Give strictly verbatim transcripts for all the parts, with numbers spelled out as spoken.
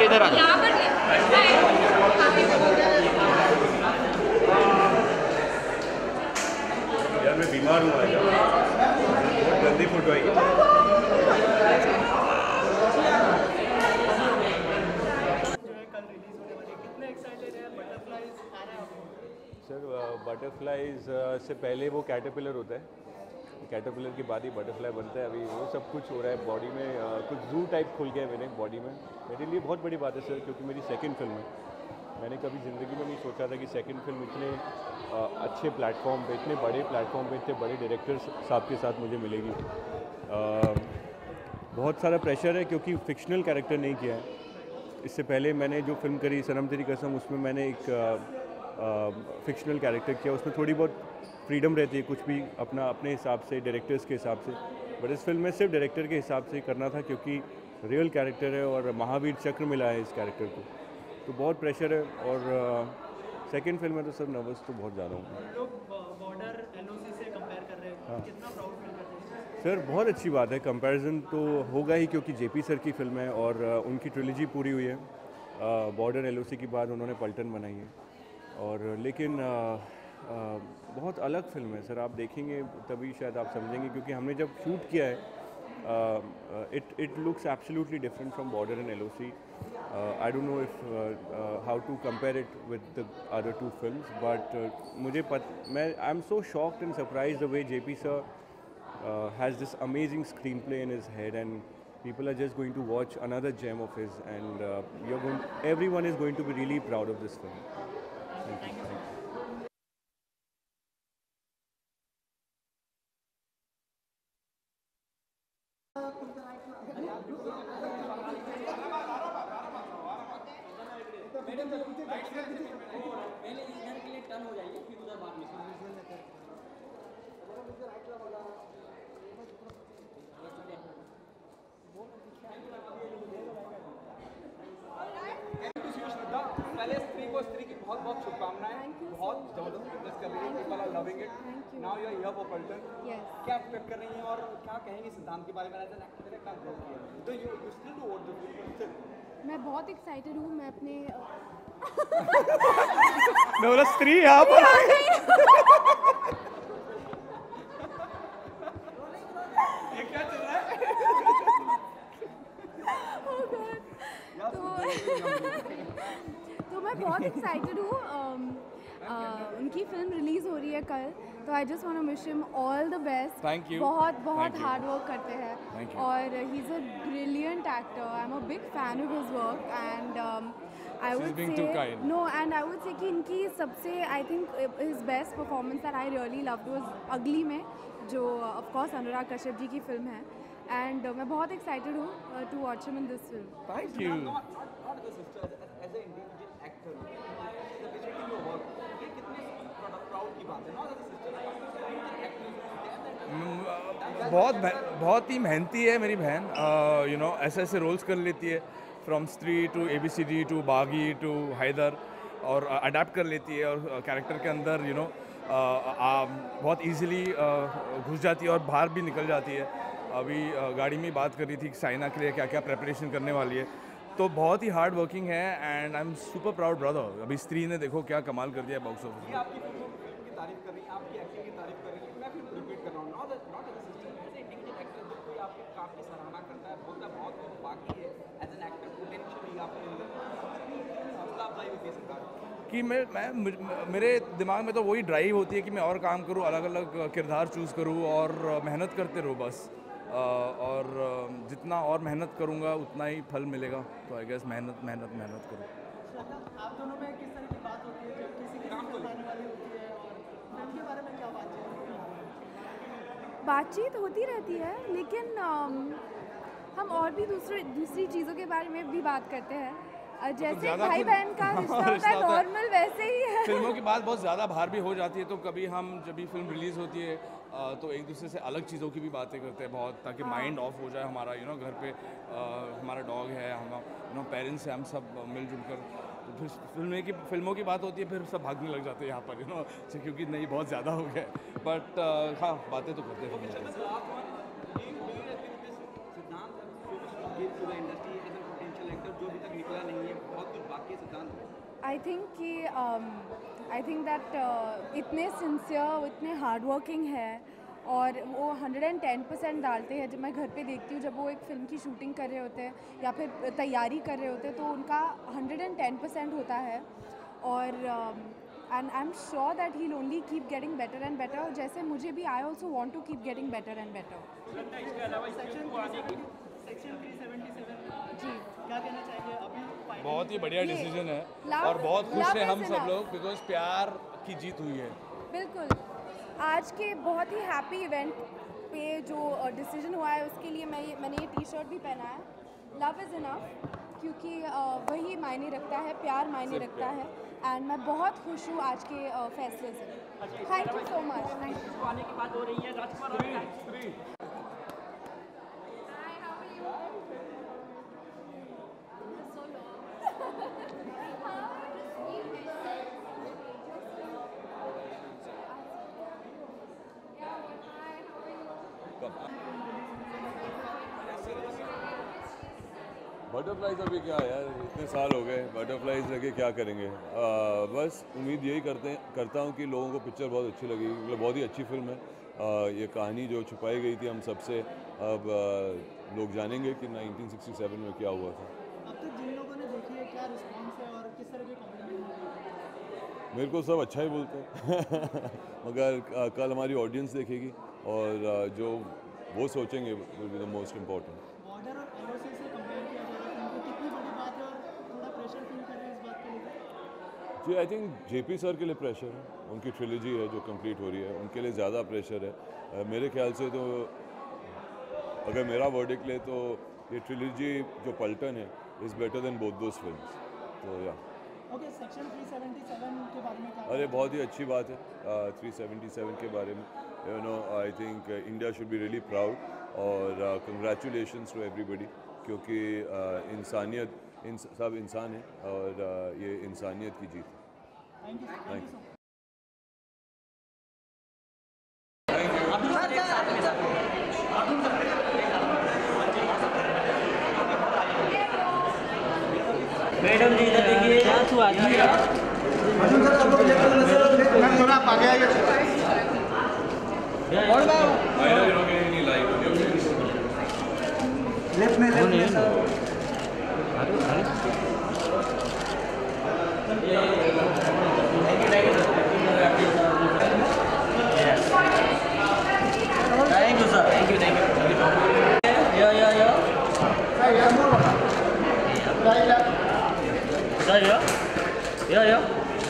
इधर आ जाओ। यार मैं बीमार हूँ आज, बहुत गंदी फोटो आई। सर बटरफ्लाइज से पहले वो कैटरपिलर होता है, कैटरपिलर के बाद ही बटरफ्लाई बनता है। अभी वो सब कुछ हो रहा है बॉडी में, uh, कुछ जू टाइप खुल गया है मेरे बॉडी में। मेरे लिए बहुत बड़ी बात है सर, क्योंकि मेरी सेकंड फिल्म है। मैंने कभी ज़िंदगी में नहीं सोचा था कि सेकंड फिल्म इतने uh, अच्छे प्लेटफॉर्म पे, इतने बड़े प्लेटफॉर्म पे, इतने बड़े डायरेक्टर साहब के साथ मुझे मिलेगी। uh, बहुत सारा प्रेशर है क्योंकि फिक्शनल कैरेक्टर नहीं किया है। इससे पहले मैंने जो फिल्म करी सनम तेरी कसम, उसमें मैंने एक फिक्शनल कैरेक्टर किया। उसमें थोड़ी बहुत फ्रीडम रहती है, कुछ भी अपना अपने हिसाब से, डायरेक्टर्स के हिसाब से। बट इस फिल्म में सिर्फ डायरेक्टर के हिसाब से करना था, क्योंकि रियल कैरेक्टर है और महावीर चक्र मिला है इस कैरेक्टर को, तो बहुत प्रेशर है। और सेकंड फिल्म में तो सब नर्वस तो बहुत ज़्यादा हूँ। लोग बॉर्डर एलओसी से कंपेयर कर रहे हैं, हाँ कितना प्राउड फील करते हैं? सर बहुत अच्छी बात है, कंपैरिजन तो होगा ही, क्योंकि जेपी सर की फिल्म है और उनकी ट्रिलॉजी पूरी हुई है। बॉर्डर एलओसी के बाद उन्होंने पलटन बनाई है, और लेकिन आ, आ, बहुत अलग फिल्म है सर। आप देखेंगे तभी शायद आप समझेंगे, क्योंकि हमने जब शूट किया है, it it looks absolutely different from Border and LOC. I don't know if how to compare it with the other two films, but मुझे पत मैं I am so shocked and surprise the way JP sir has this amazing screenplay in his head, and people are just going to watch another gem of his, and uh, you're going everyone is going to be really proud of this film. Thank you. पहले स्त्री को स्त्री की बहुत बहुत शुभकामनाएं, बहुत जबरदस्त फिटनेस कर रही है, people are loving it. Now you are here for Paltan, क्या एक्सपेक्ट कर रही हैं और क्या कहेंगी सिद्धांत के बारे में? एज एन एक्टर क्या रोल किया, तो you you still do what the film. मैं बहुत एक्साइटेड हूँ। मैं अपने मैं बोला स्त्री यहाँ पर ये क्या चल रहा है? तो मैं बहुत एक्साइटेड हूँ। उनकी फिल्म रिलीज हो रही है कल, तो I just want to wish him all the best. Thank you. बहुत बहुत हार्ड वर्क करते हैं, Thank you. और he is a brilliant actor. I am a big fan of his work, and I She's would being say too kind. No and I would say कि इनकी सबसे I think his best performance that I really loved was Ugly में, जो of course Anurag Kashyap ji की film है। And uh, मैं बहुत excited हूँ to watch him in this film. Thank you. Not not as a sister, as an individual actor, the appreciating your work, ये कितने proud की बात है। Not as a sister, actor, बहुत बहुत ही मेहनती है मेरी बहन, यू नो ऐसे ऐसे रोल्स कर लेती है, from Stree to A B C D to Baaghi to Haider, और अडेप्ट कर लेती है, और कैरेक्टर के अंदर यू नो बहुत इजीली घुस जाती है और बाहर भी निकल जाती है। अभी uh, गाड़ी में बात कर रही थी कि साइना के लिए क्या क्या प्रेपरेशन करने वाली है, तो बहुत ही हार्ड वर्किंग है, and I am super proud brother. अभी स्त्री ने देखो क्या कमाल कर दिया बॉक्स ऑफिस में। आपकी फिल्म की तारीफ कर रही है, आपकी एक्टिंग की तारीफ कर रही है, मैं फिर रिपीट कर रहा हूँ। Not not as a sister, as a individual actor, जब कोई आपके काम की सराहना करता है, बोलता है बहुत बहुत बाकी है, एज एन एक्टर पोटेंशियली आपके अंदर हौसला अफजाई होती है सरकार कि मैं मैं मेरे दिमाग में तो वही ड्राइव होती है कि मैं और काम करूँ, अलग अलग किरदार चूज़ करूँ और मेहनत करते रहूँ बस। और जितना और मेहनत करूँगा उतना ही फल मिलेगा, तो आई गेस मेहनत मेहनत मेहनत करूँ। आप दोनों में किस तरह की बात होती है जो किसी के काम को लाने वाली होती है, और फिल्म के बारे में क्या बातचीत होती है? बातचीत होती रहती है, लेकिन um, हम और भी दूसरे दूसरी चीज़ों के बारे में भी बात करते हैं। uh, जैसे भाई बहन का रिश्ता होता है नॉर्मल, वैसे ही है। फिल्मों की बात बहुत ज़्यादा बाहर भी हो जाती है, तो कभी हम जब भी फिल्म रिलीज़ होती है तो एक दूसरे से अलग चीज़ों की भी बातें करते हैं बहुत, ताकि माइंड ऑफ हो जाए हमारा। यू नो घर पे हमारा डॉग है, हम यू नो पेरेंट्स हैं, हम सब मिलजुल कर, तो फिर फिल्में की फिल्मों की बात होती है, फिर सब भागने लग जाते हैं यहाँ पर, यू नो, क्योंकि नहीं बहुत ज़्यादा हो गया। बट हाँ, बातें तो करते हैं फिल्मों की। सिद्धांत जो भी तक निकला नहीं है, बहुत कुछ बाकी है सिद्धांत। आई थिंक कि आई थिंक दैट इतने सिंसियर, इतने हार्ड वर्किंग है और वो हंड्रेड एंड टेन परसेंट डालते हैं। जब मैं घर पे देखती हूँ, जब वो एक फ़िल्म की शूटिंग कर रहे होते हैं या फिर तैयारी कर रहे होते हैं, तो उनका हंड्रेड एंड टेन परसेंट होता है। और and I am sure that he will only keep getting better and better. और जैसे मुझे भी, I also want to keep getting better and better. इसके अलावा section section three seventy seven ji, क्या कहना चाहिए अभी? बहुत ही बढ़िया डिसीजन है love- और बहुत खुश love हैं is हम सब enough. लोग, बिकॉज प्यार की जीत हुई है। बिल्कुल। आज के बहुत ही हैप्पी इवेंट पे जो डिसीजन हुआ है, उसके लिए मैं ये मैंने ये टी शर्ट भी पहना है, लव इज़ इनफ, क्योंकि uh, वही मायने रखता है, प्यार मायने रखता है। एंड मैं बहुत खुश हूँ आज के uh, फैसले से। Thank you so much. Thank you. आने की बात हो रही है, राजकुमार बटरफ्लाइज अभी क्या है यार, इतने साल हो गए, बटरफ्लाइज लगे क्या करेंगे। आ, बस उम्मीद यही करते हैं करता हूँ कि लोगों को पिक्चर बहुत अच्छी लगी, मतलब बहुत ही अच्छी फिल्म है। आ, ये कहानी जो छुपाई गई थी हम सबसे, अब आ, लोग जानेंगे कि नाइनटीन सिक्सटी सेवन में क्या हुआ था। अब तक जिन लोगों ने देखी है, क्या रिस्पॉन्स है और किस तरह के कॉम्प्लीमेंट? मेरे को सब अच्छा ही बोलते हैं मगर आ, कल हमारी ऑडियंस देखेगी और आ, जो वो सोचेंगे will be the most important. Border और एलओसी से कंपेयर किया जा रहा है, उनको कितनी बड़ी बात है और थोड़ा प्रेशर फील कर रहे हैं इस बात को लेकर? जी, आई थिंक जेपी सर के लिए प्रेशर है, उनकी ट्रिलॉजी है जो कंप्लीट हो रही है, उनके लिए ज़्यादा प्रेशर है। अ, मेरे ख्याल से तो अगर मेरा वर्डिक्ट ले तो ये ट्रिलॉजी जो पलटन है is better than both those films. तो yeah okay, section three seventy seven के बारे में क्या? अरे बहुत ही अच्छी बात है थ्री सेवेंटी सेवन के बारे में। You know, I think India should be really proud और कंग्रेचुलेशंस टू एवरीबडी, क्योंकि uh, इंसानियत इन सब इंसान हैं और uh, ये इंसानियत की जीत है। Thank you thank you so much. Madam ji इधर देखिए, तू आदमी है। थोड़ा आप आगे आइए। लेफ्ट में लेफ्ट में sir. Thank you sir, thank you thank you. Yeah yeah या सर, या या या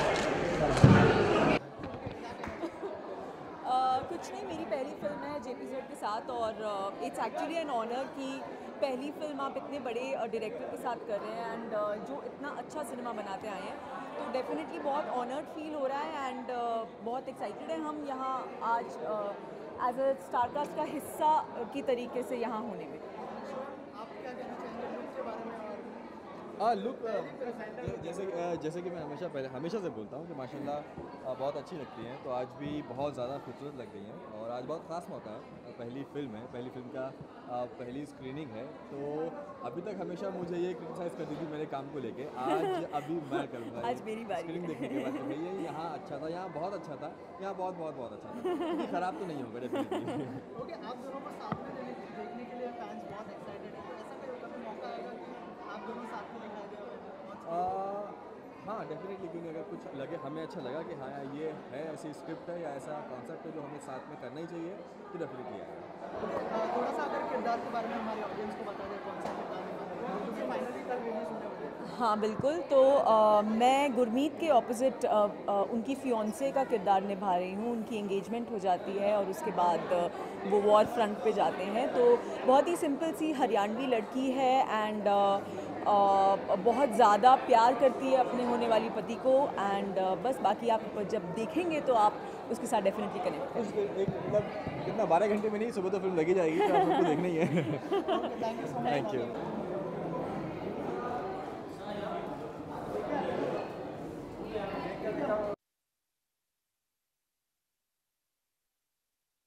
कुछ नहीं, मेरी पहली फिल्म है जेपी जेड के साथ और इट्स एक्चुअली एन ऑनर कि पहली फिल्म आप इतने बड़े डायरेक्टर के साथ कर रहे हैं एंड uh, जो इतना अच्छा सिनेमा बनाते आए हैं, तो डेफिनेटली बहुत ऑनर्ड फील हो रहा है एंड uh, बहुत एक्साइटेड है हम यहाँ आज एज अ स्टारकास्ट का हिस्सा की तरीके से यहाँ होने में। आप क्या कहना चाहेंगे लुक के बारे में? हाँ, लुक जैसे जैसे कि मैं हमेशा पहले हमेशा से बोलता हूँ कि माशाल्लाह बहुत अच्छी लगती हैं, तो आज भी बहुत ज़्यादा खूबसूरत लग गई हैं और आज बहुत ख़ास मौका है, पहली फिल्म है, पहली फिल्म का पहली स्क्रीनिंग है। तो अभी तक हमेशा मुझे ये क्रिटिसाइज़ करती थी मेरे काम को लेके, आज अभी मैं करूँगा। आज मेरी बारी स्क्रीनिंग देखने के बाद भैया यहाँ अच्छा था, यहाँ बहुत अच्छा था, यहाँ बहुत बहुत बहुत अच्छा था, क्योंकि ख़राब तो नहीं होगा डेफिनेटली। ओके, आप दोनों को साथ में देने- देखने के लिए फैंस बहुत एक्साइटेड है, तो ऐसा कोई कभी मौका आएगा कि आप दोनों साथ में दिखाई दे? हाँ डेफिनेटली, क्योंकि अगर कुछ लगे हमें अच्छा लगा कि हाँ यार ये है, ऐसी स्क्रिप्ट है या ऐसा कॉन्सेप्ट है जो हमें साथ में करना ही चाहिए, तो डेफिनेटली आएगा। थोड़ा सा अगर किरदार के बारे में हमारे ऑडियंस को बता दें, कौन सा किरदार निभाना है, क्योंकि फाइनली कल रिलीज होने वाले हैं। हाँ बिल्कुल, तो आ, मैं गुरमीत के ऑपोजिट उनकी फियोंसे का किरदार निभा रही हूँ। उनकी एंगेजमेंट हो जाती है और उसके बाद आ, वो वॉर फ्रंट पे जाते हैं। तो बहुत ही सिंपल सी हरियाणवी लड़की है एंड बहुत ज़्यादा प्यार करती है अपने होने वाली पति को एंड बस बाकी आप जब देखेंगे तो आप उसके साथ डेफिनेटली कनेक्ट करेंगे। एक मतलब कितना बारह घंटे में नहीं, सुबह तो फिल्म लगी जाएगी, तो आप सबको देखना ही है। Thank you.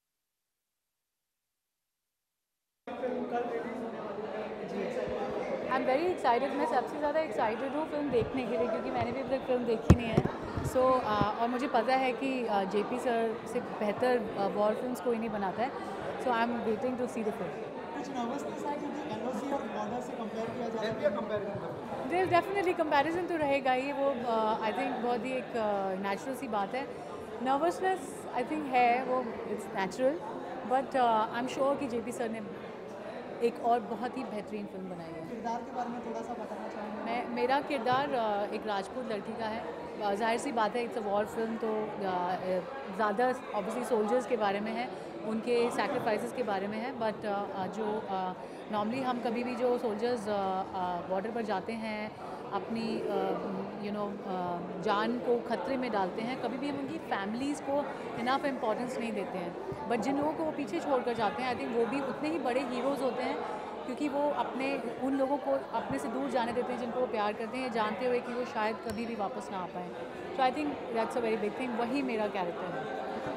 फिल्म कल रिलीज होने वाली है जी। I am very excited. मैं सबसे ज़्यादा एक्साइटेड हूँ फिल्म देखने के लिए, क्योंकि मैंने भी अब तक फिल्म देखी नहीं है। सो so, uh, और मुझे पता है कि जेपी uh, सर से बेहतर वॉर uh, फिल्म्स कोई नहीं बनाता है। So I am waiting to see the film. कुछ नर्वसनेस है क्योंकि एनओसी और बॉर्डर से कंपेयर किया जा रहा है, कंपेरिजन देयर डेफिनेटली कंपैरिजन तो रहेगा ही, वो आई uh, थिंक बहुत ही एक नेचुरल uh, सी बात है। नर्वसनेस आई थिंक है, वो it's natural, but I am sure कि जेपी सर ने एक और बहुत ही बेहतरीन फिल्म बनाई है। किरदार के बारे में थोड़ा सा बताना चाहूँगा। मैं मेरा किरदार uh, एक राजपूत लड़की का है। uh, जाहिर सी बात है, इट्स अ वॉर फिल्म, तो uh, ज़्यादा ऑब्वियसली सोल्जर्स के बारे में है, उनके सैक्रिफाइसेस के बारे में है। बट uh, जो नॉर्मली uh, हम कभी भी जो सोल्जर्स बॉर्डर uh, uh, पर जाते हैं, अपनी यू नो जान को खतरे में डालते हैं, कभी भी हम उनकी फैमिलीज़ को इनफ इम्पोर्टेंस नहीं देते हैं। बट जिन लोगों को वो पीछे छोड़ कर जाते हैं, आई थिंक वो भी उतने ही बड़े हीरोज़ होते हैं, क्योंकि वो अपने उन लोगों को अपने से दूर जाने देते हैं जिनको वो प्यार करते हैं, जानते हुए कि वो शायद कभी भी वापस ना आ पाएँ। So I think that's a very big thing. वही मेरा कैरेक्टर है।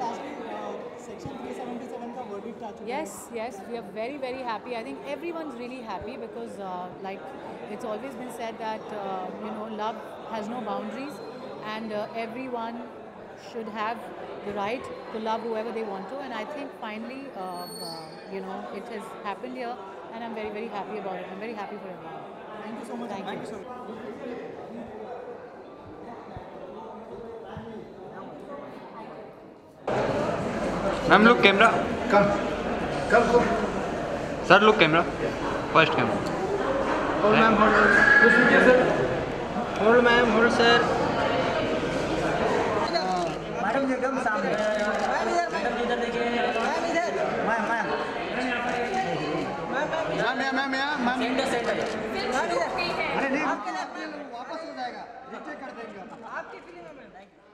Yes, yes, we are very, very happy. I think everyone's really happy because, uh, like, it's always been said that uh, you know, love has no boundaries, and uh, everyone should have the right to love whoever they want to. And I think finally, uh, uh, you know, it has happened here, and I'm very, very happy about it. I'm very happy for everyone. Thank you so much. Thank, Thank you. you so much. Ma'am look camera, कम कम को sir look camera, first camera. Hold ma'am, hold sir, hold ma'am, hold sir. Madam एकदम सामने, madam इधर देखिए, ma'am इधर, ma'am ma'am ma'am ma'am ma'am ma'am centre centre, अरे नहीं, वापस हो जाएगा, नीचे कर देंगे। आपकी फिल्म है मैम।